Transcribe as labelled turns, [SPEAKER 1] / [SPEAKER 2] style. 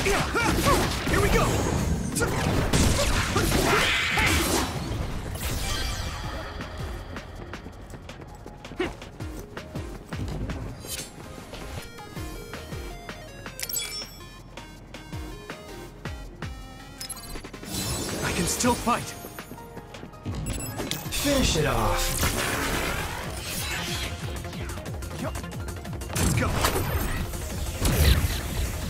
[SPEAKER 1] Here we go! I can still fight.
[SPEAKER 2] Finish it off.